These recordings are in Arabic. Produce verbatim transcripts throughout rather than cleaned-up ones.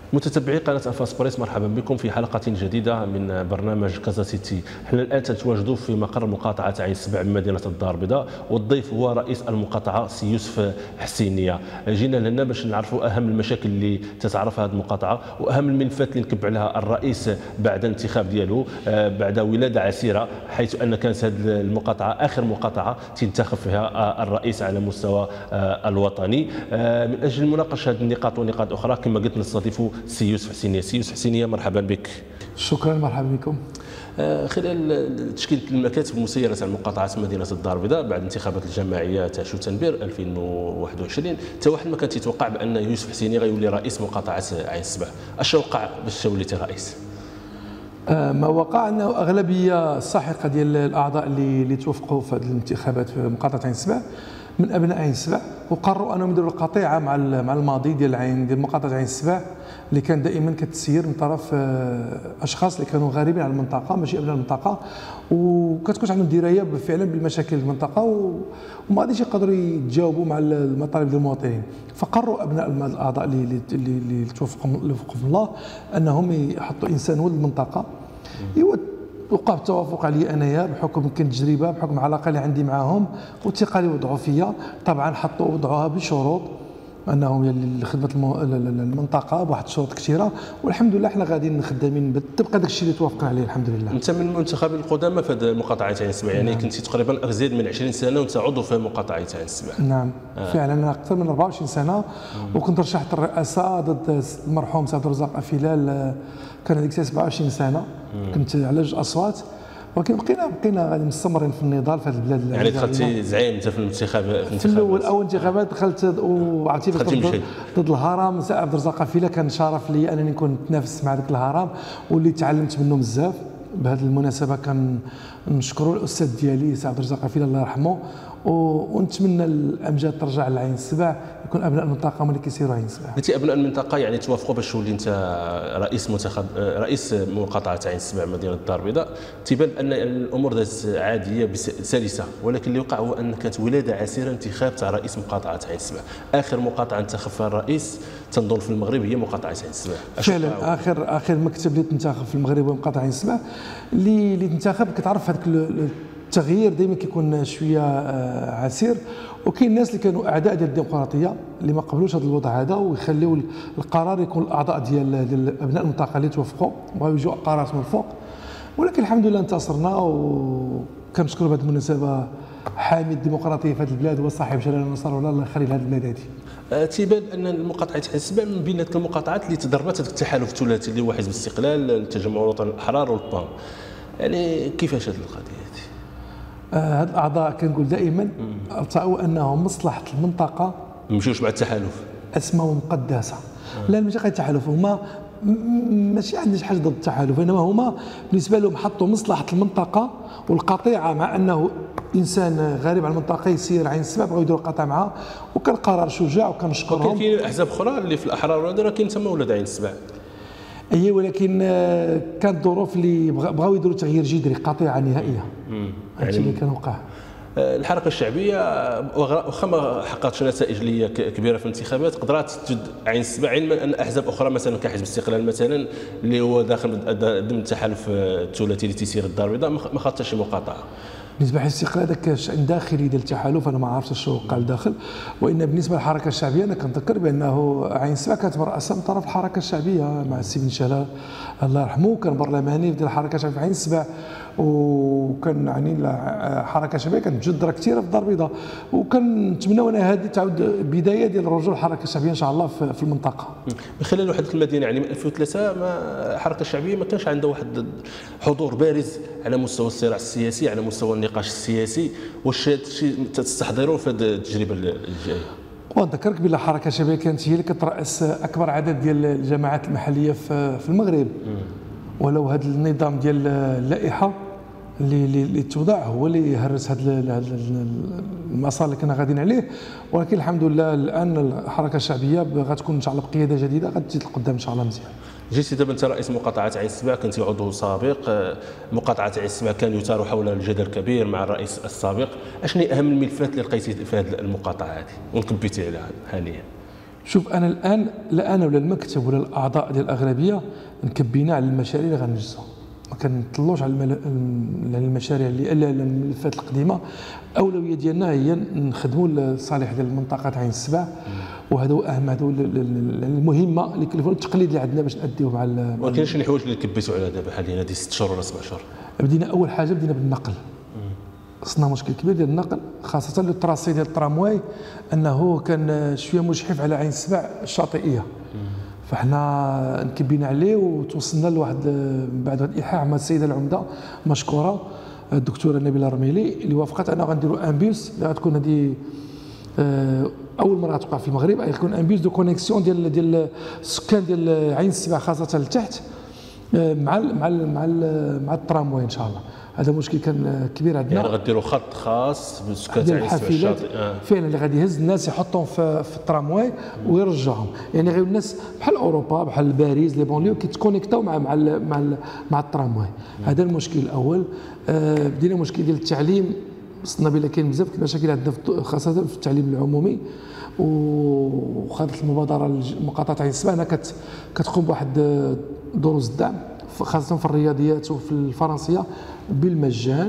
متتبعي قناة أنفاس بريس، مرحبا بكم في حلقة جديدة من برنامج كازا سيتي. حنا الآن تتواجدوا في مقر مقاطعة عين السبع بمدينة الدار البيضاء، والضيف هو رئيس المقاطعة سي يوسف حسينية. جينا لهنا باش نعرفوا أهم المشاكل اللي تتعرفها هذه المقاطعة وأهم الملفات اللي نكب عليها الرئيس بعد الانتخاب ديالو، بعد ولادة عسيرة، حيث أن كانت هذه المقاطعة آخر مقاطعة تنتخب فيها الرئيس على مستوى الوطني. من أجل مناقشة هذه النقاط ونقاط أخرى كما قلت نستضيف سي يوسف حسينية. سي يوسف حسينية، مرحبا بك. شكرا، مرحبا بكم. خلال تشكيل المكاتب المسيرة على مقاطعة مدينة الدار البيضاء بعد انتخابات الجماعية تاع شوتنبير ألفين وواحد وعشرين، حتى واحد ما كان تيتوقع بأن يوسف حسينية غيولي رئيس مقاطعة عين السبع. اش وقع باش وليتي رئيس؟ ما وقع انه اغلبيه ساحقه ديال الاعضاء اللي اللي توافقوا في هذه الانتخابات في مقاطعه عين السبع من ابناء عين السبع، وقرروا انهم يديروا القطيعه مع مع الماضي ديال عين ديال مقاطعه عين السبع اللي كان دائما كتسير من طرف اشخاص اللي كانوا غريبين على المنطقه ماشي ابناء المنطقه، وكتكونش عندهم درايه فعلا بالمشاكل المنطقه وما غاديش يقدروا يتجاوبوا مع المطالب ديال المواطنين. فقرروا ابناء الاعضاء اللي اللي اللي توفقوا في الله انهم يحطوا انسان ولد المنطقه. وقع التوافق علي انايا بحكم يمكن تجربه، بحكم العلاقه اللي عندي معاهم والثقه اللي وضعوا فيا. طبعا حطوا وضعوها بشروط انهم لخدمه المنطقه بواحد الشروط كثيره، والحمد لله حنا غاديين خدامين طبق داك الشيء اللي توافقنا عليه الحمد لله. انت من المنتخبين القدامى في مقاطعه عين السبع، يعني نعم. كنتي تقريبا ازيد من عشرين سنه وانت عضو في مقاطعه عين السبع. نعم آه. فعلا انا اكثر من أربعة وعشرين سنه، وكنت رشحت الرئاسه ضد المرحوم سي عبد الرزاق افيلال، كان هذيك سبعة وعشرين سنه، مم. كنت على جوج اصوات، ولكن بقينا بقينا غادي مستمرين في النضال في هذه البلاد. يعني دخلتي زعيم انت في الانتخاب في الاول اول انتخابات دخلت وعرفتي ضد, ضد الهرم. سي عبد الرزاق افيلال كان شرف لي انني نكون نتنافس مع ذاك الهرم، واللي تعلمت منه بزاف. بهذه المناسبه كان نشكروا الاستاذ ديالي سي عبد الرزاق افيلال الله يرحمه، ونتمنى الامجاد ترجع لعين السبع، يكون ابناء المنطقه هما اللي كيسيروا عين السبع. قلتي ابناء المنطقه يعني توافقوا باش تولي انت رئيس منتخب رئيس مقاطعه عين السبع مدينه الدار البيضاء. تيبان ان الامور دازت عاديه سلسه، ولكن اللي وقع هو ان كانت ولاده عسيره انتخاب تاع رئيس مقاطعه عين السبع. اخر مقاطعه انتخب فيها الرئيس تنظن في المغرب هي مقاطعه عين السبع. فعلا اخر اخر مكتب اللي تنتخب في المغرب هو مقاطعه عين السبع اللي اللي تنتخب. كتعرف هذاك التغيير دائما كيكون شويه عسير، وكاين الناس اللي كانوا اعداء ديال الديمقراطيه اللي ما قبلوش هذا الوضع هذا ويخليوا القرار يكون الاعضاء ديال ديال ابناء المنطقه اللي توافقوا، بغاو يجوا قرارات من الفوق. ولكن الحمد لله انتصرنا، وكنشكروا بهذه المناسبه حامي الديمقراطيه في هذه البلاد هو صاحب جلاله النصر، والله الله يخلي لهذه البلاد هذه. تيبان ان المقاطعه عين السبع من بين المقاطعات اللي تضربت هذا التحالف الثلاثي اللي هو حزب الاستقلال، التجمع الوطني الاحرار والبان. يعني كيفاش هذه القضيه هذه؟ هاد الاعضاء كنقول دائما ارتأوا انهم مصلحه المنطقه، ما مشيوش مع التحالف. اسمهم مقدسه. آه. لا ماشي غير التحالف، هما ماشي عندي حاجه ضد التحالف، انما هما بالنسبه لهم حطوا مصلحه المنطقه والقطيعه، مع انه انسان غريب على المنطقه يسير عين السبع، بغاو يديروا القطيعه معاه، وكان قرار شجاع وكنشكرهم. وكاين كاين احزاب اخرى اللي في الاحرار والنضال كاين تما ولاد عين السبع. اي ولكن كانت ظروف اللي بغاو يديروا تغيير جذري، قطيعه نهائيه. هادشي اللي كان وقع. الحركه الشعبيه واخا ما حققتش نتائج اللي كبيره في الانتخابات قدرات تجد عين السبع، علما ان احزاب اخرى مثلا كحزب الاستقلال مثلا اللي هو داخل ضمن التحالف الثلاثي اللي تيسير الدار البيضاء ما خاطش شي مقاطعه. بالنسبه للاستقلال هذاك الشان داخلي ديال التحالف انا ما عرفتش شنو وقع لداخل. وان بالنسبه للحركه الشعبيه انا كنتذكر بانه عين السبع كانت مرأسه من طرف الحركه الشعبيه مع السي بن شلال الله يرحمه، كان برلماني ديال الحركه الشعبيه في عين السبع، وكان يعني الحركه الشعبيه كانت مجدره كثيره في الدار البيضاء، وكنتمناو ان هذه تعود بدايه ديال رجوع الحركه الشعبيه ان شاء الله في المنطقه. من خلال وحده المدينه يعني من ألفين وثلاثة ما الحركه الشعبيه ما كانش عندها واحد حضور بارز على مستوى الصراع السياسي، على مستوى النقاش السياسي. واش تستحضروا في هذه التجربه الجايه؟ ونذكرك بان الحركه الشعبيه كانت هي اللي كترأس اكبر عدد ديال الجماعات المحليه في المغرب، ولو هذا النظام ديال اللائحه اللي اللي توضع هو اللي هرس هذا المسار اللي كنا غاديين عليه. ولكن الحمد لله الان الحركه الشعبيه غتكون ان شاء الله بقياده جديده غتزيد لقدام ان شاء الله مزيان. جيتي دابا انت رئيس مقاطعه عين السبع، كنت عضو سابق. مقاطعه عين السبع كان يثار حول الجدل كبير مع الرئيس السابق. اشنو اهم الملفات اللي لقيتي في هذه المقاطعه هذه ونكبيتي عليها حاليا؟ شوف انا الان لا انا ولا المكتب ولا الاعضاء ديال الاغلبيه نكبينا على المشاريع اللي غنجزوا، ما كنطلوش على المشاريع اللي الا الملفات القديمه. اولويه ديالنا هي نخدموا لصالح ديال المنطقه تاع عين السبع، وهذا هو اهم، هذا هو المهمه اللي كلفوا التقليد اللي عندنا باش ناديوه مع. ما كاينش شي حوايج اللي كبيتوا على دابا حاليا هذه ست شهور ولا سبع شهور؟ بدينا اول حاجه بدينا بالنقل، خصنا مشكل كبير ديال النقل، خاصه لو تراسي ديال الترامواي انه كان شويه مجحف على عين السبع الشاطئيه، فاحنا نكبينا عليه وتوصلنا لواحد بعد هذا الايحاء مع السيده العمده مشكوره الدكتوره نبيله الرميلي اللي وافقت اننا غنديروا امبيوس اللي غتكون هذه اول مره غتوقع في المغرب، غيكون امبيوس دو كونيكسيون ديال ديال السكان ديال عين السبع خاصه لتحت مع ال مع ال مع ال مع الترامواي ان شاء الله. هذا مشكل كان كبير عندنا، يعني غديروا خط خاص بالسكان تاع الحافلات آه. فعلا اللي غادي يهز الناس يحطهم في, في الترامواي ويرجعهم، يعني غير الناس بحال اوروبا بحال باريس لي بونليو كيتكونيكتاو مع مع ال مع, ال مع الترامواي. هذا المشكل الاول. آه بدينا مشكل ديال التعليم، وصلنا بلا كاين بزاف المشاكل عندنا خاصه في التعليم العمومي، وخاضت المبادره مقاطعه عين السبع انها كتقوم بواحد دروس الدعم خاصه في الرياضيات وفي الفرنسيه بالمجان.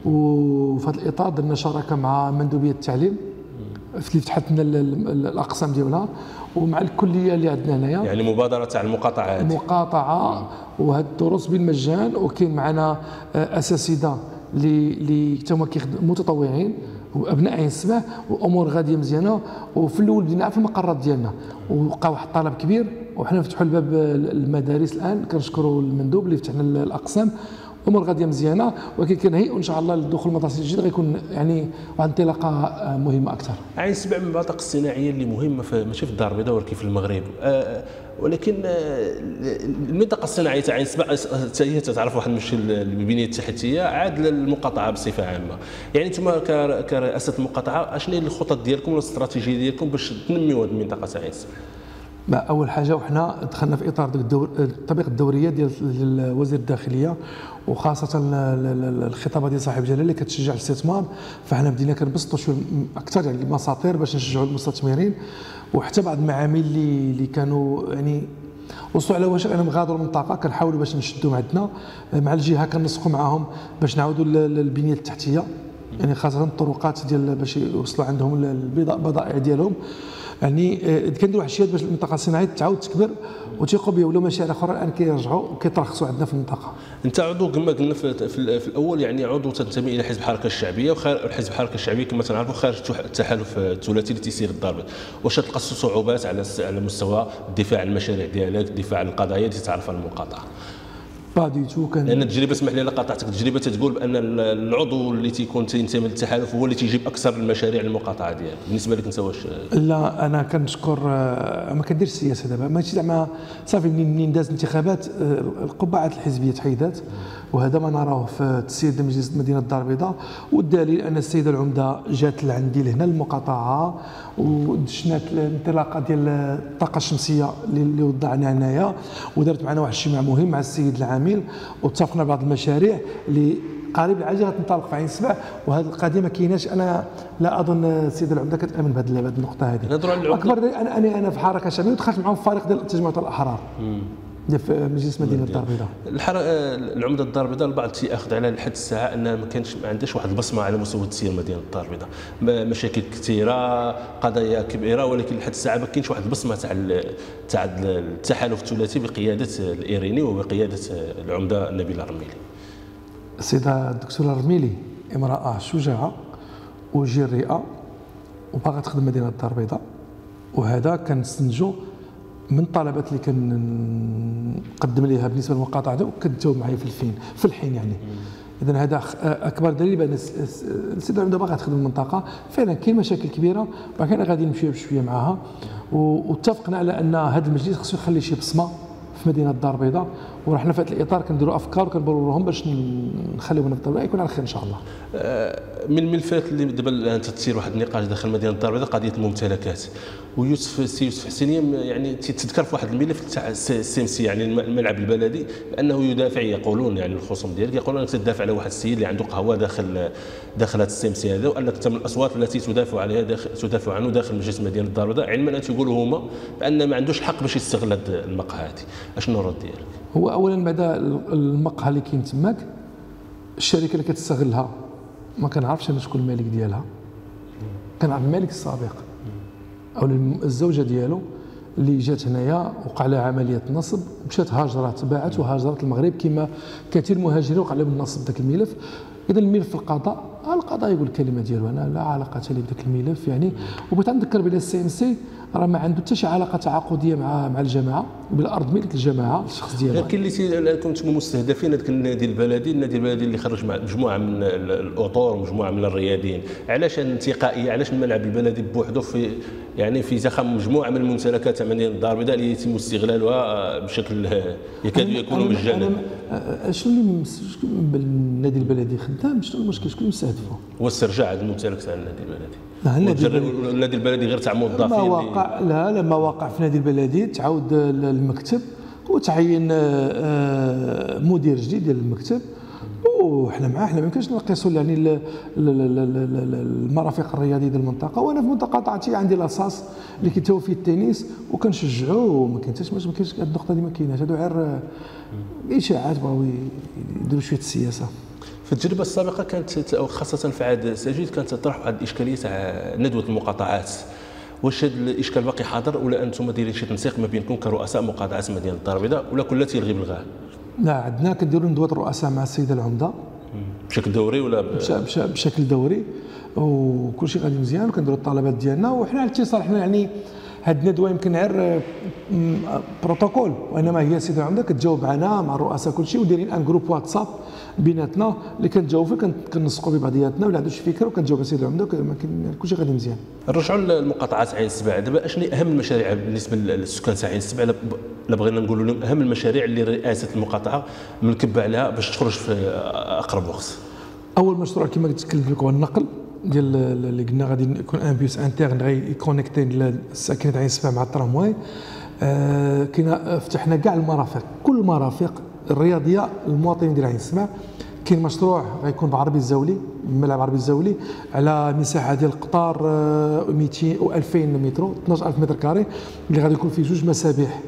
وفي هذا الاطار درنا شراكه مع مندوبيه التعليم اللي فتحت لنا الاقسام ديالها ومع الكليه اللي عندنا هنايا، يعني مبادره تاع المقاطعات مقاطعه وهاد الدروس بالمجان. وكاين معنا اساتذه اللي اللي حتى هما كيخدموا متطوعين وابناء عين السبع، وامور غاديه مزيانه. وفي الاول بدينا في المقرات ديالنا وبقى واحد الطلب كبير، وحنا فتحوا الباب المدارس الان، كنشكروا المندوب اللي فتح لنا الاقسام. امور غاديه مزيانه، ولكن كنهيئوا ان شاء الله للدخول المدرسي الجديد غيكون يعني واحد انطلاقه مهمه اكثر. عين السبع من المناطق الصناعيه اللي مهمه في ماشي في الدار البيضاء ولكن في المغرب، آه ولكن آه المنطقه الصناعيه تاع عين السبع حتى هي تعرف واحد المشكل البنيه التحتيه عاد للمقاطعه بصفه عامه. يعني انتم كرئاسه المقاطعه اشنو هي الخطط ديالكم والاستراتيجيه ديالكم باش تنميوا هذه المنطقه تاع عين السبع؟ اول حاجه وحنا دخلنا في اطار الدور التطبيق الدوريه ديال وزير الداخليه، وخاصه الخطابه ديال صاحب الجلاله اللي كتشجع الاستثمار، فاحنا بدينا كنبسطوا شويه اكثر يعني المساطير باش نشجعوا المستثمرين، وحتى بعض المعامل اللي اللي كانوا يعني وصلوا على واش انهم غادروا المنطقه كنحاولوا باش نشدوا عندنا مع الجهه، كنسقوا معاهم باش نعاودوا للبنيه التحتيه، يعني خاصه الطرقات ديال باش يوصلوا عندهم البضائع ديالهم. يعني كنديروا واحد الشيء باش المنطقه الصناعيه تعاود تكبر وتيقوا بها، ولا مشاريع اخرى الان كيرجعوا وكيترخصوا عندنا في المنطقه. انت عضو كما قلنا في, في, في الاول، يعني عضو تنتمي الى حزب الحركه الشعبيه، وحزب الحركه الشعبيه كما تنعرفوا خارج التحالف الثلاثي اللي تيسير الدار البيضاء. واش تلقى صعوبات على على مستوى الدفاع عن المشاريع ديالك، الدفاع عن القضايا اللي تعرفها المقاطعه؟ باديتو كان لان التجربه، اسمح لي انا قاطعتك، التجربه تتقول بان العضو اللي تيكون تينتمي للتحالف هو اللي تيجيب اكثر المشاريع المقاطعه ديالك. بالنسبه لك انت واش؟ لا انا كنشكر، ما كنديرش السياسه دابا، ماشي زعما صافي منين داز الانتخابات القبعات الحزبيه تحيدات، وهذا ما نراه في تسيير مجلس مدينه الدار البيضاء. والدليل ان السيده العمده جات لعندي لهنا المقاطعه ودشنات الانطلاقه ديال الطاقه الشمسيه اللي وضعنا هنايا، ودارت معنا واحد الاجتماع مهم مع السيد العامل، واتفقنا بعض المشاريع اللي قريب العاجل غتنطلق في عين السبع. وهذه القضيه ما كايناش، انا لا اظن السيده العمده كتامن بهذه النقطه هذه. اكبر انا انا انا في حركه شعبيه ودخلت معهم في فريق ديال تجمعات الاحرار في مجلس مدينه الدار البيضاء. العمده الدار البيضاء البعض تياخذ على لحد الساعه انها ما كانش ما عندهاش واحد البصمه على مستوى تسيير مدينه الدار البيضاء، مشاكل كثيره، قضايا كبيره، ولكن لحد الساعه ما كاينش واحد البصمه تاع تاع التحالف الثلاثي بقياده الايريني وبقياده العمده نبيله الرميلي. السيده الدكتوره الرميلي امراه شجاعه وجريئه وباغا تخدم مدينه الدار البيضاء، وهذا كنستنتجو من الطلبات اللي كنقدم لها بالنسبه للمقاطعه وكتجاوب معايا في الفين في الحين يعني. اذا هذا اكبر دليل بان السيده العمده باغا تخدم المنطقه. فعلا كاين مشاكل كبيره ولكن غادي نمشيو بشويه معاها، واتفقنا على ان هذا المجلس خصو يخلي شي بصمه في مدينه الدار البيضاء، ورحنا في هذا الاطار كنديروا افكار وكنبروروهم باش نخليوهم في الدوله يكون على خير ان شاء الله. من الملفات اللي دابا انت تسير واحد النقاش داخل مدينه الدار البيضاء قضيه الممتلكات، ويوسف السي يوسف حسينيه يعني تذكر في واحد الملف تاع السي ام سي يعني الملعب البلدي بانه يدافع، يقولون يعني الخصوم ديالك يقولون انك تدافع على واحد السيد اللي عنده قهوه داخل داخل هذا السي ام سي هذا، وانك انت من الاصوات التي تدافع عليها داخل تدافع عنه داخل مجلس مدينه الدار البيضاء، علما ان تيقولوا هما بان ما عندوش الحق باش يستغل هذه المقهى هذه. اشنو الرد ديالك؟ هو اولا بعد المقهى اللي كاين تماك الشركه اللي كتستغلها ما كنعرفش انا شكون المالك ديالها، كنعرف المالك السابق او الزوجه ديالو اللي جات هنايا وقع لها عمليه نصب ومشات هاجرات، باعت وهاجرت المغرب كما كثير المهاجرين وقع لهم النصب ذاك الملف. اذا الملف في القضاء، القضاء يقول الكلمه ديالو، انا لا علاقه لي بذاك الملف يعني. وبغيت نذكر بلي السي ام سي راه ما عنده حتى شي علاقه تعاقديه مع مع الجماعه، بالارض ملك الجماعه الشخص ديالها. لكن اللي كنتم مستهدفين هذاك النادي البلدي، النادي البلدي اللي خرج مع مجموعه من الاطور ومجموعه من الرياضيين، علاش انتقائيه؟ علاش الملعب البلدي بوحده في يعني في زخم مجموعه من الممتلكات تاع مدينه الدار البيضاء اللي يتم استغلالها بشكل يكاد يكون مجانا؟ شنو اللي بالنادي البلدي خدام؟ شنو المشكل؟ شكون مستهدفه؟ هو استرجاع هذا الممتلك تاع النادي البلدي. لا النادي البلدي النادي البلدي غير تاع موظفين ما واقع، لا لا ما واقع في النادي البلدي تعاود المكتب وتعين مدير جديد ديال المكتب، وحنا معاه. حنا ما يمكنش نقيسوا يعني المرافق الرياضيه ديال المنطقه. وانا في منطقه طاعتي عندي لاصاص اللي كيتهاو فيه التنس وكنشجعوه، وما كاين حتى ما كاينش هذه النقطه دي، ما كايناش. هادو غير اشاعات بغاو يديروا شويه السياسه. في التجربه السابقه كانت خاصه في عهد سجيد كانت تطرح واحد الاشكاليه تاع ندوه المقاطعات. واش هذا الاشكال باقي حاضر ولا انتم دايرين شي تنسيق ما بينكم كرؤساء مقاطعات مدينه الدار البيضاء، ولا كل تيلغي بالغاه؟ لا عندنا كنديروا ندوه الرؤساء مع السيده العمده بشكل دوري ولا ب... بشكل دوري، وكل شيء غادي مزيان، وكنديروا الطلبات ديالنا وحنا على اتصال. حنا يعني هاد الندوه يمكن غير بروتوكول، وانما هي السيده العمده كتجاوب معنا مع الرؤساء كل شيء، ودايرين ان جروب واتساب بيناتنا اللي كنتجاوبوا فيه، كنسقوا ببعضياتنا ولا عنده شي فكره وكنجاوب السيده العمده، كل شيء غادي مزيان. نرجعوا للمقاطعات عين السبع. دابا اشنو اهم المشاريع بالنسبه للسكان تاع عين السبع، الا بغينا نقولوا لهم اهم المشاريع اللي رئاسه المقاطعه منكبه عليها باش تخرج في اقرب وقت؟ اول مشروع كما تكلمت لك هو النقل ديال اللي قلنا غادي يكون ان بيس انترن غيكونيكتي الساكنه عين السبع مع الترامواي. آه كنا فتحنا كاع المرافق، كل المرافق الرياضيه للمواطنين ديال عين السبع. كاين مشروع غيكون بعربي الزولي، الملعب عربي الزولي على مساحه ديال القطار مئتين و ألفين متر، اثناش ألف متر كاري، اللي غادي يكون فيه جوج مسابح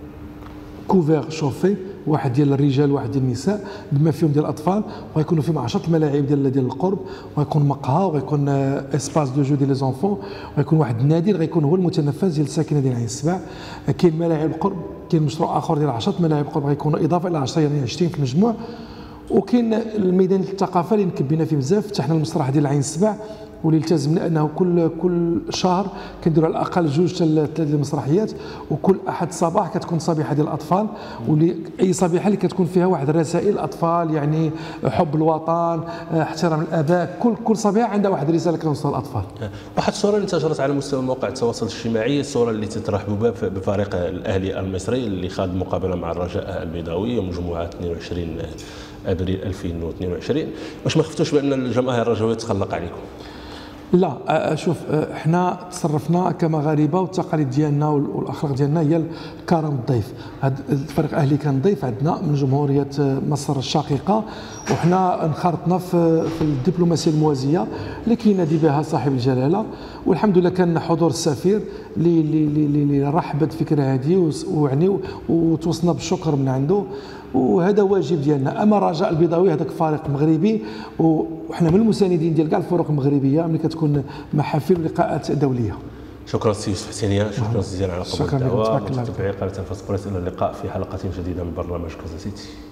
كوفير شوفي، واحد ديال الرجال وواحد ديال النساء بما فيهم ديال الاطفال، وغيكونوا فيهم عشرة الملاعب ديال ديال القرب، وغيكون مقهى وغيكون اسباس دو جو ديال لي زونفون، وغيكون واحد النادي اللي غيكون هو المتنفس ديال الساكنه ديال عين السبع. كاين ملاعب قرب، كاين مشروع اخر ديال عشرة ملاعب قرب غيكونوا اضافه الى عشرة يعني عشرين في المجموع. وكاين الميدان الثقافه اللي نكبينا فيه بزاف، فتحنا المسرح ديال عين السبع واللي التزمنا انه كل كل شهر كنديروا على الاقل جوج حتى ثلاث المسرحيات، وكل احد صباح كتكون صبيحه ديال الاطفال، واللي اي صبيحه اللي كتكون فيها واحد الرسائل الاطفال، يعني حب الوطن، احترام الاباء، كل كل صبيحه عندها واحد الرساله كتوصل للاطفال. واحد الصوره اللي انتشرت على مستوى مواقع التواصل الاجتماعي، الصوره اللي تترحبوا بها بفريق الاهلي المصري اللي خاض مقابله مع الرجاء البيضاوي يوم الجمعه اثنين وعشرين ابريل ألفين واثنين وعشرين. واش ما خفتوش بان الجماهير الرجاويه تخلق عليكم؟ لا شوف، احنا تصرفنا كمغاربه والتقاليد ديالنا والاخلاق ديالنا هي كرم الضيف. هذا الفريق الاهلي كان ضيف عندنا من جمهوريه مصر الشقيقه، وحنا انخرطنا في في الدبلوماسيه الموازيه اللي كينادي بها صاحب الجلاله، والحمد لله كان حضور السفير اللي اللي اللي رحب بالفكره هذه ويعني وتوصلنا بالشكر من عنده، وهذا واجب ديالنا. اما الرجاء البيضاوي هذاك فريق مغربي، وحنا من المساندين ديال كاع الفرق المغربيه ملي كتكون محافل ولقاءات دوليه. شكرا سي يوسف حسينيه، شكرا جزيلا على قبول الدعوه. متابعي قناه الفاس بريس، الى اللقاء في حلقه جديده من برنامج كازا سيتي.